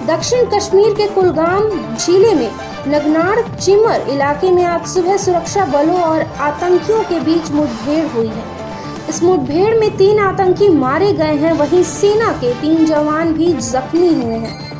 दक्षिण कश्मीर के कुलगाम जिले में नगनार चिमर इलाके में आज सुबह सुरक्षा बलों और आतंकियों के बीच मुठभेड़ हुई है। इस मुठभेड़ में 3 आतंकी मारे गए हैं, वहीं सेना के 3 जवान भी जख्मी हुए हैं।